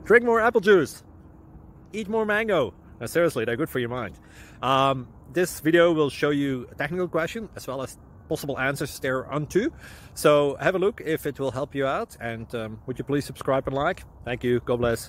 Drink more apple juice. Eat more mango. Seriously, they're good for your mind. This video will show you a technical question as well as possible answers thereunto. So have a look if it will help you out, and would you please subscribe and like? Thank you. God bless.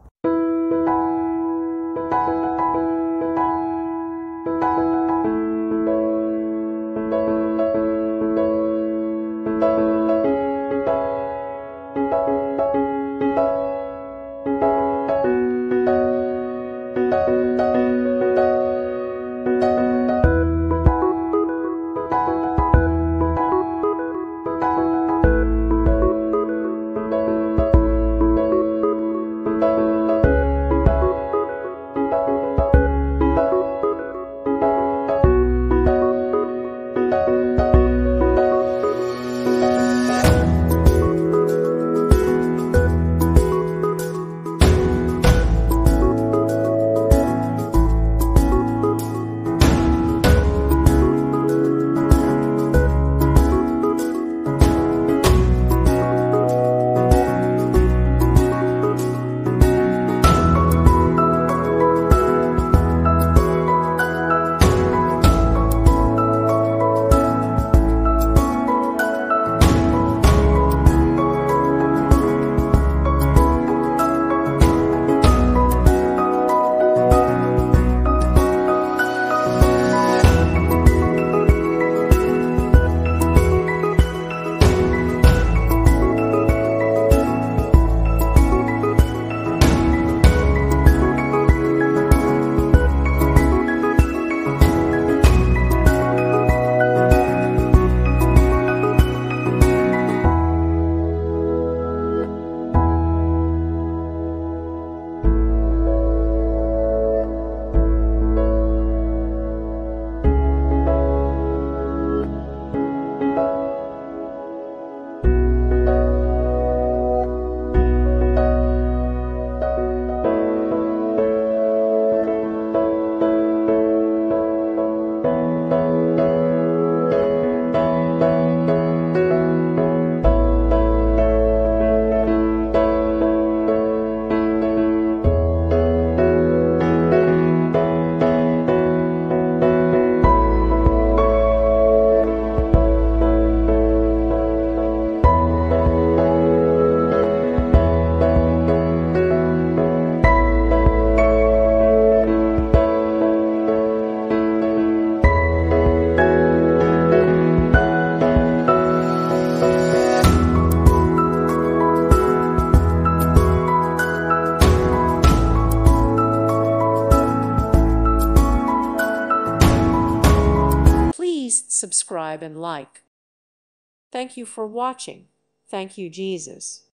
Please subscribe and like. Thank you for watching. Thank you, Jesus.